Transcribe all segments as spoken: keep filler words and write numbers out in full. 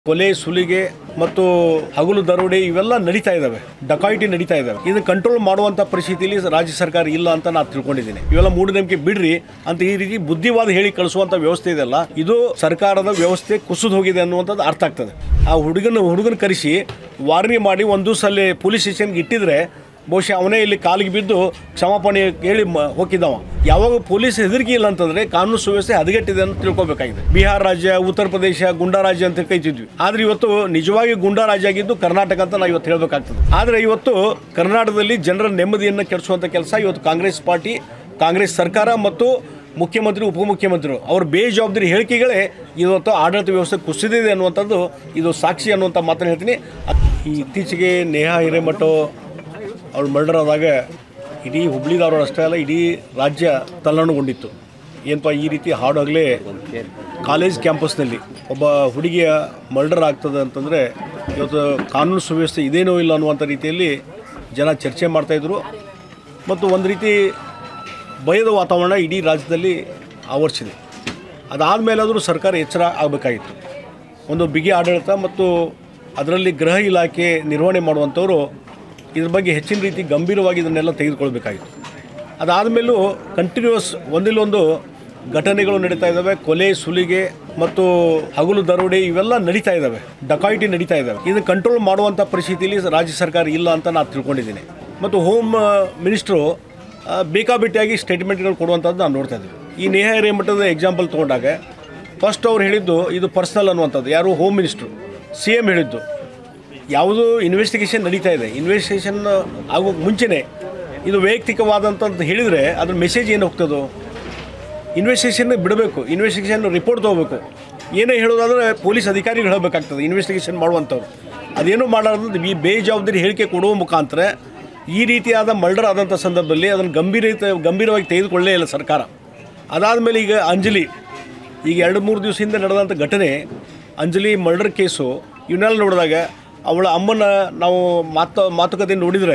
ಕೊಲೆ ಸುಲಿಗೆ ಮತ್ತು ಹಗಲು ದರೋಡೆ ಇವೆಲ್ಲ ನಡೀತಾ ಇದಾವೆ, ಡಕಾಯಿಟಿ ನಡೀತಾ ಇದಾವೆ. ಇದನ್ನ ಕಂಟ್ರೋಲ್ ಮಾಡುವಂತ ಪರಿಸ್ಥಿತಿಯಲ್ಲಿ ರಾಜ್ಯ ಸರ್ಕಾರ ಇಲ್ಲ ಅಂತ ನಾನು ತಿಳ್ಕೊಂಡಿದ್ದೀನಿ. ಇವೆಲ್ಲ ಮೂಢನಂಬಿಕೆ ಬಿಡ್ರಿ ಅಂತ ಈ ರೀತಿ ಬುದ್ಧಿವಾದ ಹೇಳಿ ಕಳಿಸುವಂತ ವ್ಯವಸ್ಥೆ ಇದೆಲ್ಲ, ಇದು ಸರ್ಕಾರದ ವ್ಯವಸ್ಥೆ ಕುಸಿದು ಹೋಗಿದೆ ಅನ್ನುವಂಥದ್ದು ಅರ್ಥ ಆಗ್ತದೆ. ಆ ಹುಡುಗನ ಹುಡುಗನ ಕರೆಸಿ ವಾರ್ನಿಂಗ್ ಮಾಡಿ ಒಂದು ದಿವಸ ಅಲ್ಲಿ ಪೊಲೀಸ್ ಸ್ಟೇಷನ್ಗೆ ಇಟ್ಟಿದ್ರೆ ಬಹುಶಃ ಅವನೇ ಇಲ್ಲಿ ಕಾಲಿಗೆ ಬಿದ್ದು ಕ್ಷಮಾಪಣೆ ಹೇಳಿ ಹೋಗಿದ್ದವ. ಯಾವಾಗ ಪೊಲೀಸ್ ಹೆದರಿಕೆ ಇಲ್ಲ ಅಂತಂದ್ರೆ ಕಾನೂನು ಸುವ್ಯವಸ್ಥೆ ಹದಗೆಟ್ಟಿದೆ ಅಂತ ತಿಳ್ಕೊಬೇಕಾಗಿದೆ. ಬಿಹಾರ ರಾಜ್ಯ, ಉತ್ತರ ಪ್ರದೇಶ ಗುಂಡಾ ರಾಜ್ಯ ಅಂತ ಕೈತಿದ್ವಿ. ಆದ್ರೆ ಇವತ್ತು ನಿಜವಾಗಿ ಗುಂಡಾ ರಾಜ್ಯ ಆಗಿದ್ದು ಕರ್ನಾಟಕ ಅಂತ ನಾವು ಇವತ್ತು ಹೇಳಬೇಕಾಗ್ತದೆ. ಆದ್ರೆ ಇವತ್ತು ಕರ್ನಾಟಕದಲ್ಲಿ ಜನರ ನೆಮ್ಮದಿಯನ್ನು ಕೆಡಿಸುವಂತ ಕೆಲಸ ಇವತ್ತು ಕಾಂಗ್ರೆಸ್ ಪಾರ್ಟಿ, ಕಾಂಗ್ರೆಸ್ ಸರ್ಕಾರ ಮತ್ತು ಮುಖ್ಯಮಂತ್ರಿ ಉಪಮುಖ್ಯಮಂತ್ರಿಗಳು ಅವ್ರ ಬೇಜವಾಬ್ದಾರಿ ಹೇಳಿಕೆಗಳೇ ಇವತ್ತು ಆಡಳಿತ ವ್ಯವಸ್ಥೆ ಕುಸಿದಿದೆ ಅನ್ನುವಂಥದ್ದು ಇದು ಸಾಕ್ಷಿ ಅನ್ನುವಂಥ ಮಾತನ್ನು ಹೇಳ್ತೀನಿ. ಈ ಇತ್ತೀಚೆಗೆ ನೇಹಾ ಹಿರೇಮಠ ಅವ್ರು ಮರ್ಡರ್ ಆದಾಗ ಇಡೀ ಹುಬ್ಳಿ ಧಾರವಾಡ ಅಷ್ಟೇ ಅಲ್ಲ, ಇಡೀ ರಾಜ್ಯ ತಲ್ಲಣಗೊಂಡಿತ್ತು. ಏನಪ್ಪ ಈ ರೀತಿ ಹಾಡಾಗಲೇ ಕಾಲೇಜ್ ಕ್ಯಾಂಪಸ್ನಲ್ಲಿ ಒಬ್ಬ ಹುಡುಗಿಯ ಮರ್ಡರ್ ಆಗ್ತದೆ ಅಂತಂದರೆ ಇವತ್ತು ಕಾನೂನು ಸುವ್ಯವಸ್ಥೆ ಇದೇನೋ ಇಲ್ಲ ಅನ್ನುವಂಥ ರೀತಿಯಲ್ಲಿ ಜನ ಚರ್ಚೆ ಮಾಡ್ತಾಯಿದ್ರು. ಮತ್ತು ಒಂದು ರೀತಿ ಭಯದ ವಾತಾವರಣ ಇಡೀ ರಾಜ್ಯದಲ್ಲಿ ಆವರಿಸಿದೆ. ಅದಾದಮೇಲಾದರೂ ಸರ್ಕಾರ ಎಚ್ಚರ ಆಗಬೇಕಾಗಿತ್ತು. ಒಂದು ಬಿಗಿ ಆಡಳಿತ ಮತ್ತು ಅದರಲ್ಲಿ ಗೃಹ ಇಲಾಖೆ ನಿರ್ವಹಣೆ ಮಾಡುವಂಥವರು ಇದ್ರ ಬಗ್ಗೆ ಹೆಚ್ಚಿನ ರೀತಿ ಗಂಭೀರವಾಗಿ ಇದನ್ನೆಲ್ಲ ತೆಗೆದುಕೊಳ್ಬೇಕಾಗಿತ್ತು. ಅದಾದಮೇಲೂ ಕಂಟಿನ್ಯೂಸ್ ಒಂದಿಲ್ಲೊಂದು ಘಟನೆಗಳು ನಡೀತಾ ಇದ್ದಾವೆ. ಕೊಲೆ ಸುಲಿಗೆ ಮತ್ತು ಹಗಲು ದರೋಡೆ ಇವೆಲ್ಲ ನಡೀತಾ ಇದ್ದಾವೆ, ಡಕಾಯಿಟಿ ನಡೀತಾ ಇದ್ದಾವೆ. ಇದನ್ನು ಕಂಟ್ರೋಲ್ ಮಾಡುವಂಥ ಪರಿಸ್ಥಿತಿಯಲ್ಲಿ ರಾಜ್ಯ ಸರ್ಕಾರ ಇಲ್ಲ ಅಂತ ನಾನು ತಿಳ್ಕೊಂಡಿದ್ದೀನಿ. ಮತ್ತು ಹೋಮ್ ಮಿನಿಸ್ಟ್ರು ಬೇಕಾಬಿಟ್ಟಿಯಾಗಿ ಸ್ಟೇಟ್ಮೆಂಟ್ಗಳು ಕೊಡುವಂಥದ್ದು ನಾನು ನೋಡ್ತಾ ಇದ್ದೀವಿ. ಈ ನೇಹಾ ಹಿರೇಮಠದ ಎಕ್ಸಾಂಪಲ್ ತೊಗೊಂಡಾಗ ಫಸ್ಟ್ ಅವ್ರು ಹೇಳಿದ್ದು ಇದು ಪರ್ಸ್ನಲ್ ಅನ್ನುವಂಥದ್ದು. ಯಾರು? ಹೋಮ್ ಮಿನಿಸ್ಟ್ರು, ಸಿ ಎಮ್ ಹೇಳಿದ್ದು. ಯಾವುದು ಇನ್ವೆಸ್ಟಿಗೇಷನ್ ನಡೀತಾ ಇದೆ, ಇನ್ವೆಸ್ಟಿಗೇಷನ್ ಆಗೋಕ್ಕೆ ಮುಂಚೆನೇ ಇದು ವೈಯಕ್ತಿಕವಾದಂಥದ್ದು ಹೇಳಿದರೆ ಅದ್ರ ಮೆಸೇಜ್ ಏನು ಹೋಗ್ತದೋ? ಇನ್ವೆಸ್ಟಿಗೇಷನ್ ಬಿಡಬೇಕು, ಇನ್ವೆಸ್ಟಿಗೇಷನ್ ರಿಪೋರ್ಟ್ ತೊಗೋಬೇಕು. ಏನೇ ಹೇಳೋದಾದರೆ ಪೊಲೀಸ್ ಅಧಿಕಾರಿಗಳು ಹೇಳಬೇಕಾಗ್ತದೆ ಇನ್ವೆಸ್ಟಿಗೇಷನ್ ಮಾಡುವಂಥವ್ರು. ಅದೇನೂ ಮಾಡೋದು ಈ ಬೇಜವಾಬ್ದಾರಿ ಹೇಳಿಕೆ ಕೊಡುವ ಮುಖಾಂತರ ಈ ರೀತಿಯಾದ ಮರ್ಡರ್ ಆದಂಥ ಸಂದರ್ಭದಲ್ಲಿ ಅದನ್ನು ಗಂಭೀರ ಗಂಭೀರವಾಗಿ ತೆಗೆದುಕೊಳ್ಳೇ ಇಲ್ಲ ಸರ್ಕಾರ. ಅದಾದಮೇಲೆ ಈಗ ಅಂಜಲಿ, ಈಗ ಎರಡು ಮೂರು ದಿವಸದಿಂದ ನಡೆದಂಥ ಘಟನೆ ಅಂಜಲಿ ಮರ್ಡರ್ ಕೇಸು, ಇವನ್ನೆಲ್ಲ ನೋಡಿದಾಗ ಅವಳ ಅಮ್ಮನ ನಾವು ಮಾತು ಮಾತುಕತೆ ನೋಡಿದರೆ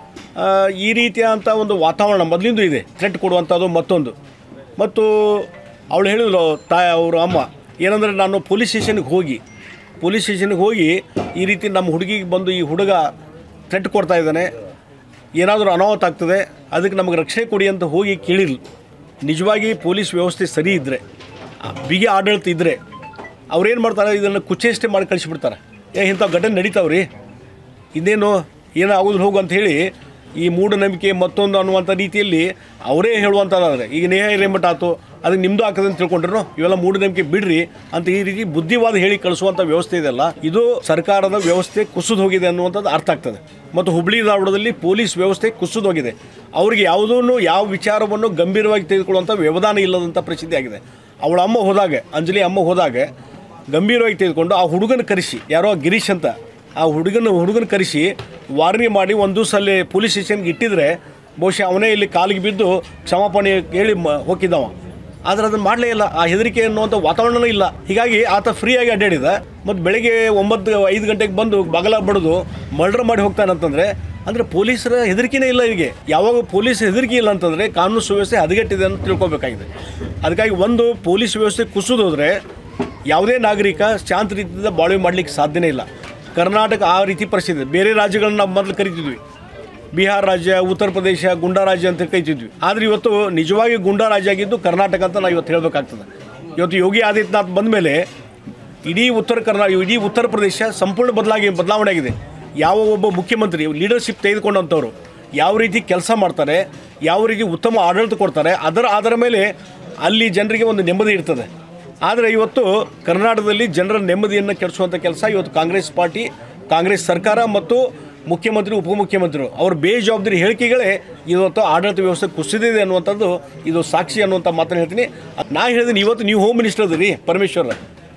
ಈ ರೀತಿಯಾದಂಥ ಒಂದು ವಾತಾವರಣ ಮೊದಲಿಂದ ಇದೆ, ಥ್ರೆಟ್ ಕೊಡುವಂಥದ್ದು ಮತ್ತೊಂದು. ಮತ್ತು ಅವಳು ಹೇಳಿದ್ರು ತಾಯಿ ಅವರು ಅಮ್ಮ ಏನಂದರೆ, ನಾನು ಪೊಲೀಸ್ ಸ್ಟೇಷನ್ಗೆ ಹೋಗಿ ಪೊಲೀಸ್ ಸ್ಟೇಷನ್ಗೆ ಹೋಗಿ ಈ ರೀತಿ ನಮ್ಮ ಹುಡುಗಿಗೆ ಬಂದು ಈ ಹುಡುಗ ಥ್ರೆಟ್ ಕೊಡ್ತಾ ಇದ್ದಾನೆ, ಏನಾದರೂ ಅನಾಹುತ ಆಗ್ತದೆ, ಅದಕ್ಕೆ ನಮಗೆ ರಕ್ಷಣೆ ಕೊಡಿ ಅಂತ ಹೋಗಿ ಕೇಳಿರ್ಲಿ. ನಿಜವಾಗಿ ಪೊಲೀಸ್ ವ್ಯವಸ್ಥೆ ಸರಿ ಇದ್ದರೆ, ಬಿಗಿ ಆಡಳಿತ ಇದ್ದರೆ ಅವ್ರೇನು ಮಾಡ್ತಾರೆ, ಇದನ್ನು ಕುಚೇಷ್ಟೆ ಮಾಡಿ ಕಳಿಸಿಬಿಡ್ತಾರೆ. ಏ ಇಂಥ ಘಟನೆ ನಡೀತಾವ್ರಿ, ಇನ್ನೇನು ಏನೋ ಆಗೋದು ಹೋಗು ಅಂತ ಹೇಳಿ ಈ ಮೂಢನಂಬಿಕೆ ಮತ್ತೊಂದು ಅನ್ನುವಂಥ ರೀತಿಯಲ್ಲಿ ಅವರೇ ಹೇಳುವಂಥದ್ದಾದರೆ ಈಗ ನೇಹಾ ಹಿರೇಮಠ ಆಯ್ತು, ಅದಕ್ಕೆ ನಿಮ್ಮದು ಆಗ್ತದೆ ಅಂತ ತಿಳ್ಕೊಂಡ್ರು. ಇವೆಲ್ಲ ಮೂಢನಂಬಿಕೆ ಬಿಡ್ರಿ ಅಂತ ಈ ರೀತಿ ಬುದ್ಧಿವಾದ ಹೇಳಿ ಕಳಿಸುವಂಥ ವ್ಯವಸ್ಥೆ ಇದೆಲ್ಲ, ಇದು ಸರ್ಕಾರದ ವ್ಯವಸ್ಥೆ ಕುಸಿದು ಹೋಗಿದೆ ಅನ್ನುವಂಥದ್ದು ಅರ್ಥ ಆಗ್ತದೆ. ಮತ್ತು ಹುಬ್ಳಿ ಧಾರವಾಡದಲ್ಲಿ ಪೊಲೀಸ್ ವ್ಯವಸ್ಥೆ ಕುಸಿದು ಹೋಗಿದೆ. ಅವ್ರಿಗೆ ಯಾವುದೂ ಯಾವ ವಿಚಾರವನ್ನು ಗಂಭೀರವಾಗಿ ತೆಗೆದುಕೊಳ್ಳುವಂಥ ವ್ಯವಧಾನ ಇಲ್ಲದಂಥ ಪರಿಸ್ಥಿತಿ ಆಗಿದೆ. ಅವಳ ಅಮ್ಮ ಹೋದಾಗ, ಅಂಜಲಿ ಅಮ್ಮ ಹೋದಾಗ ಗಂಭೀರವಾಗಿ ತೆಗೆದುಕೊಂಡು ಆ ಹುಡುಗನ ಕರೆಸಿ, ಯಾರೋ ಗಿರೀಶ್ ಅಂತ ಆ ಹುಡುಗನ ಹುಡುಗನ ಕರೆಸಿ ವಾರ್ನಿಂಗ್ ಮಾಡಿ ಒಂದು ದಿವಸ ಅಲ್ಲಿ ಪೊಲೀಸ್ ಸ್ಟೇಷನ್ಗೆ ಇಟ್ಟಿದ್ರೆ ಬಹುಶಃ ಅವನೇ ಇಲ್ಲಿ ಕಾಲಿಗೆ ಬಿದ್ದು ಕ್ಷಮಾಪಣೆ ಹೇಳಿ ಹೋಗಿದ್ದವ. ಆದರೆ ಅದನ್ನು ಮಾಡಲೇ ಇಲ್ಲ. ಆ ಹೆದರಿಕೆ ಅನ್ನುವಂಥ ವಾತಾವರಣವೂ ಇಲ್ಲ. ಹೀಗಾಗಿ ಆತ ಫ್ರೀಯಾಗಿ ಅಡ್ಡಾಡಿದ. ಮತ್ತು ಬೆಳಗ್ಗೆ ಒಂಬತ್ತು ಐದು ಗಂಟೆಗೆ ಬಂದು ಬಗಲ ಬಡಿದು ಮರ್ಡರ್ ಮಾಡಿ ಹೋಗ್ತಾನಂತಂದರೆ ಅಂದರೆ ಪೊಲೀಸರ ಹೆದರಿಕೆನೇ ಇಲ್ಲ ಇವರಿಗೆ. ಯಾವಾಗ ಪೊಲೀಸ್ ಹೆದರಿಕೆ ಇಲ್ಲ ಅಂತಂದರೆ ಕಾನೂನು ಸುವ್ಯವಸ್ಥೆ ಹದಗೆಟ್ಟಿದೆ ಅಂತ ತಿಳ್ಕೊಬೇಕಾಗಿದೆ. ಅದಕ್ಕಾಗಿ ಒಂದು ಪೊಲೀಸ್ ವ್ಯವಸ್ಥೆ ಕುಸಿದು ಹೋದರೆ ಯಾವುದೇ ನಾಗರಿಕ ಶಾಂತ ರೀತಿಯಿಂದ ಬಾಳ್ವೆ ಮಾಡಲಿಕ್ಕೆ ಸಾಧ್ಯನೇ ಇಲ್ಲ. ಕರ್ನಾಟಕ ಆ ರೀತಿ ಪರಿಸ್ಥಿತಿ. ಬೇರೆ ರಾಜ್ಯಗಳನ್ನ ನಾವು ಮೊದಲು ಕರಿತಿದ್ವಿ, ಬಿಹಾರ ರಾಜ್ಯ, ಉತ್ತರ ಪ್ರದೇಶ ಗುಂಡಾ ರಾಜ್ಯ ಅಂತ ಕರಿತಿದ್ವಿ. ಆದರೆ ಇವತ್ತು ನಿಜವಾಗಿ ಗುಂಡಾ ರಾಜ್ಯ ಆಗಿದ್ದು ಕರ್ನಾಟಕ ಅಂತ ನಾವು ಇವತ್ತು ಹೇಳಬೇಕಾಗ್ತದೆ. ಇವತ್ತು ಯೋಗಿ ಆದಿತ್ಯನಾಥ್ ಬಂದ ಮೇಲೆ ಇಡೀ ಉತ್ತರ ಕರ್ನಾಟಕ, ಇಡೀ ಉತ್ತರ ಪ್ರದೇಶ ಸಂಪೂರ್ಣ ಬದಲಾಗಿ ಬದಲಾವಣೆ ಆಗಿದೆ. ಯಾವ ಒಬ್ಬ ಮುಖ್ಯಮಂತ್ರಿ ಲೀಡರ್ಶಿಪ್ ತೆಗೆದುಕೊಂಡಂಥವ್ರು ಯಾವ ರೀತಿ ಕೆಲಸ ಮಾಡ್ತಾರೆ, ಯಾವ ರೀತಿ ಉತ್ತಮ ಆಡಳಿತ ಕೊಡ್ತಾರೆ, ಅದರ ಅದರ ಮೇಲೆ ಅಲ್ಲಿ ಜನರಿಗೆ ಒಂದು ನೆಮ್ಮದಿ ಇರ್ತದೆ. ಆದರೆ ಇವತ್ತು ಕರ್ನಾಟಕದಲ್ಲಿ ಜನರ ನೆಮ್ಮದಿಯನ್ನು ಕೆಡಿಸುವಂಥ ಕೆಲಸ ಇವತ್ತು ಕಾಂಗ್ರೆಸ್ ಪಾರ್ಟಿ, ಕಾಂಗ್ರೆಸ್ ಸರ್ಕಾರ ಮತ್ತು ಮುಖ್ಯಮಂತ್ರಿ ಉಪಮುಖ್ಯಮಂತ್ರಿಗಳು ಅವ್ರ ಬೇಜವಾಬ್ದಾರಿ ಹೇಳಿಕೆಗಳೇ ಇವತ್ತು ಆಡಳಿತ ವ್ಯವಸ್ಥೆ ಕುಸಿದಿದೆ ಅನ್ನುವಂಥದ್ದು ಇದು ಸಾಕ್ಷಿ ಅನ್ನುವಂಥ ಮಾತನ್ನು ಹೇಳ್ತೀನಿ. ನಾ ಹೇಳಿದ್ದೀನಿ, ಇವತ್ತು ನೀವು ಹೋಮ್ ಮಿನಿಸ್ಟರ್ ಅದಿರಿ ಪರಮೇಶ್ವರ್.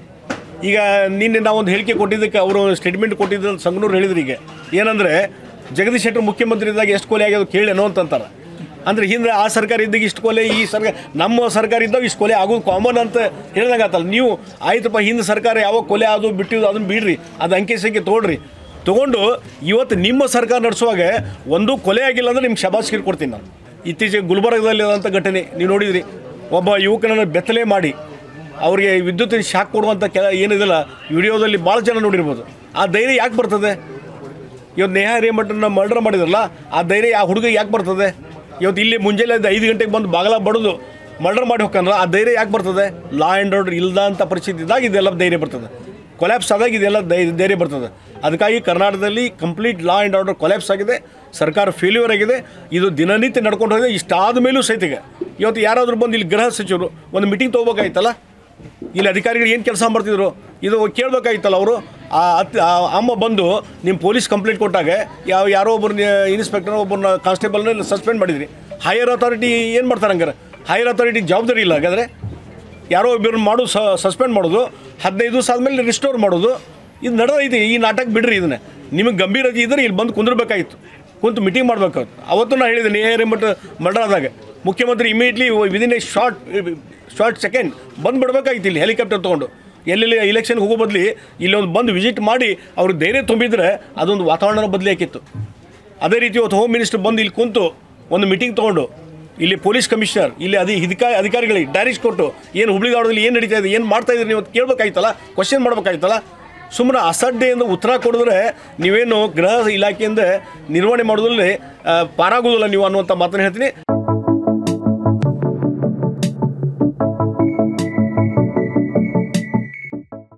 ಈಗ ನಿನ್ನೆ ನಾವೊಂದು ಹೇಳಿಕೆ ಕೊಟ್ಟಿದ್ದಕ್ಕೆ ಅವರು ಸ್ಟೇಟ್ಮೆಂಟ್ ಕೊಟ್ಟಿದ್ದ ಸಂಗನೂರು ಹೇಳಿದ್ರು. ಈಗ ಏನಂದರೆ ಜಗದೀಶ್ ಶೆಟ್ಟರ್ ಮುಖ್ಯಮಂತ್ರಿ ಇದ್ದಾಗ ಎಷ್ಟು ಕೊಲೆ ಆಗ್ಯೋದು ಕೇಳೇನೋ ಅಂತಂತಾರೆ. ಅಂದರೆ ಹಿಂದೆ ಆ ಸರ್ಕಾರ ಇದ್ದಾಗ ಇಷ್ಟು ಕೊಲೆ, ಈ ಸರ್ಕಾರ ನಮ್ಮ ಸರ್ಕಾರ ಇದ್ದಾಗ ಇಷ್ಟು ಕೊಲೆ ಆಗೋದು ಕಾಮನ್ ಅಂತ ಹೇಳಿದಾಗತ್ತಲ್ಲ. ನೀವು ಆಯ್ತಪ್ಪ ಹಿಂದೆ ಸರ್ಕಾರ ಯಾವಾಗ ಕೊಲೆ ಅದು ಬಿಟ್ಟಿದ್ದು ಅದನ್ನು ಬಿಡ್ರಿ, ಅದು ಅಂಕೆ ಸಂಖ್ಯೆ ತೊಗೊಳ್ರಿ, ತೊಗೊಂಡು ಇವತ್ತು ನಿಮ್ಮ ಸರ್ಕಾರ ನಡೆಸುವಾಗ ಒಂದು ಕೊಲೆ ಆಗಿಲ್ಲ ಅಂದರೆ ನಿಮ್ಗೆ ಶಬಾಷ್ಗಿರಿ ಕೊಡ್ತೀನಿ ನಾನು. ಇತ್ತೀಚೆಗೆ ಗುಲ್ಬರ್ಗದಲ್ಲಿ ಆದಂಥ ಘಟನೆ ನೀವು ನೋಡಿದ್ರಿ. ಒಬ್ಬ ಯುವಕನನ್ನು ಬೆತ್ತಲೆ ಮಾಡಿ ಅವರಿಗೆ ವಿದ್ಯುತ್ತಿನ ಶಾಕ್ ಕೊಡುವಂಥ ಕೆಲ ಏನಿದೆಲ್ಲ ವಿಡಿಯೋದಲ್ಲಿ ಭಾಳ ಜನ ನೋಡಿರ್ಬೋದು. ಆ ಧೈರ್ಯ ಯಾಕೆ ಬರ್ತದೆ? ಇವತ್ತು ನೇಹಾ ಹಿರೇಮಠನ ಮರ್ಡರ್ ಮಾಡಿದ್ರಲ್ಲ, ಆ ಧೈರ್ಯ ಆ ಹುಡುಗ ಯಾಕೆ ಬರ್ತದೆ? ಇವತ್ತು ಇಲ್ಲಿ ಮುಂಜಾನೆ ಐದು ಗಂಟೆಗೆ ಬಂದು ಬಾಗಲ ಬಡೋದು ಮರ್ಡರ್ ಮಾಡಿ ಹೋಗ್ಕಂದ್ರೆ ಆ ಧೈರ್ಯ ಯಾಕೆ ಬರ್ತದೆ? ಲಾ ಆ್ಯಂಡ್ ಆರ್ಡರ್ ಇಲ್ಲದಂಥ ಪರಿಸ್ಥಿತಿ ಇದ್ದಾಗ ಇದೆಲ್ಲ ಧೈರ್ಯ ಬರ್ತದೆ. ಕೊಲ್ಯಾಪ್ಸ್ ಆದಾಗ ಇದೆಲ್ಲ ಧೈರ್ಯ ಬರ್ತದೆ. ಅದಕ್ಕಾಗಿ ಕರ್ನಾಟಕದಲ್ಲಿ complete law and order collapse ಆಗಿದೆ, ಸರ್ಕಾರ ಫೇಲ್ಯೂರ್ ಆಗಿದೆ. ಇದು ದಿನನಿತ್ಯ ನಡ್ಕೊಂಡು ಹೋಗಿದೆ. ಇಷ್ಟಾದ ಮೇಲೂ ಸಹಿತಿಗೆ ಇವತ್ತು ಯಾರಾದರೂ ಬಂದು ಇಲ್ಲಿ ಗೃಹ ಸಚಿವರು ಒಂದು ಮೀಟಿಂಗ್ ತೊಗೋಬೇಕಾಯ್ತಲ್ಲ, ಇಲ್ಲಿ ಅಧಿಕಾರಿಗಳು ಏನು ಕೆಲಸ ಮಾಡ್ತಿದ್ರು ಇದು ಕೇಳಬೇಕಾಗಿತ್ತಲ್ಲ. ಅವರು ಆ ಹತ್ತು ಅಮ್ಮ ಬಂದು ನಿಮ್ಮ ಪೊಲೀಸ್ ಕಂಪ್ಲೇಂಟ್ ಕೊಟ್ಟಾಗ ಯಾವ ಯಾರೋ ಒಬ್ಬರು ಇನ್ಸ್ಪೆಕ್ಟರ್ ಒಬ್ಬರನ್ನ ಕಾನ್ಸ್ಟೇಬಲ್ನ ಸಸ್ಪೆಂಡ್ ಮಾಡಿದ್ರಿ. ಹೈಯರ್ ಅಥಾರಿಟಿ ಏನು ಮಾಡ್ತಾರೆ ಹಂಗಾರೆ? ಹೈಯರ್ ಅಥಾರಿಟಿ ಜವಾಬ್ದಾರಿ ಇಲ್ಲ ಹಾಗಾದರೆ? ಯಾರೋ ಒಬ್ಬರನ್ನ ಮಾಡೋದು ಸಸ್ಪೆಂಡ್ ಮಾಡೋದು, ಹದಿನೈದು ದಿವಸ ಆದಮೇಲೆ ರಿಸ್ಟೋರ್ ಮಾಡೋದು, ಇದು ನಡೆದೈತಿ. ಈ ನಾಟಕ ಬಿಡ್ರಿ. ಇದನ್ನೇ ನಿಮಗೆ ಗಂಭೀರತೆ ಇದ್ದರೆ ಇಲ್ಲಿ ಬಂದು ಕುಂದಿರ್ಬೇಕಾಗಿತ್ತು, ಕುಂತು ಮೀಟಿಂಗ್ ಮಾಡ್ಬೇಕಾಗಿತ್ತು. ಅವತ್ತು ನಾನು ಹೇಳಿದೆ ನೇಹಾ ಹಿರೇಮಠ ಮರ್ಡರ್ ಆದಾಗ ಮುಖ್ಯಮಂತ್ರಿ immediately within a short short second ಬಂದು ಬಿಡಬೇಕಾಗಿತ್ತು ಇಲ್ಲಿ ಹೆಲಿಕಾಪ್ಟರ್ ತೊಗೊಂಡು. ಎಲ್ಲೆಲ್ಲಿ ಇಲೆಕ್ಷನ್ಗೆ ಹೋಗೋ ಬದಲಿ ಇಲ್ಲೊಂದು ಬಂದು ವಿಸಿಟ್ ಮಾಡಿ ಅವ್ರಿಗೆ ಧೈರ್ಯ ತುಂಬಿದ್ರೆ ಅದೊಂದು ವಾತಾವರಣ ಬದಲಿ ಹಾಕಿತ್ತು. ಅದೇ ರೀತಿ ಇವತ್ತು ಹೋಮ್ ಮಿನಿಸ್ಟರ್ ಬಂದು ಇಲ್ಲಿ ಕುಂತು ಒಂದು ಮೀಟಿಂಗ್ ತೊಗೊಂಡು ಇಲ್ಲಿ ಪೊಲೀಸ್ ಕಮಿಷನರ್ ಇಲ್ಲಿ ಅಧಿ ಅಧಿಕಾರಿ ಅಧಿಕಾರಿಗಳಿಗೆ ಡೈರೆಕ್ಟ್ ಕೊಟ್ಟು ಏನು ಹುಬ್ಳಿ ಧಾರವಾಡದಲ್ಲಿ ಏನು ನಡೀತಾ ಇದೆ, ಏನು ಮಾಡ್ತಾ ಇದ್ದೀರಿ ನೀವು ಕೇಳಬೇಕಾಯ್ತಲ್ಲ, ಕ್ವಶನ್ ಮಾಡಬೇಕಾಯ್ತಲ್ಲ. ಸುಮ್ಮನೆ ಅಸಡ್ಡೆಯಿಂದ ಉತ್ತರ ಕೊಡಿದ್ರೆ ನೀವೇನು ಗೃಹ ಇಲಾಖೆಯಿಂದ ನಿರ್ವಹಣೆ ಮಾಡೋದ್ರಲ್ಲಿ ಪಾರಾಗೋದಿಲ್ಲ ನೀವು ಅನ್ನುವಂಥ ಮಾತನ್ನು ಹೇಳ್ತೀನಿ.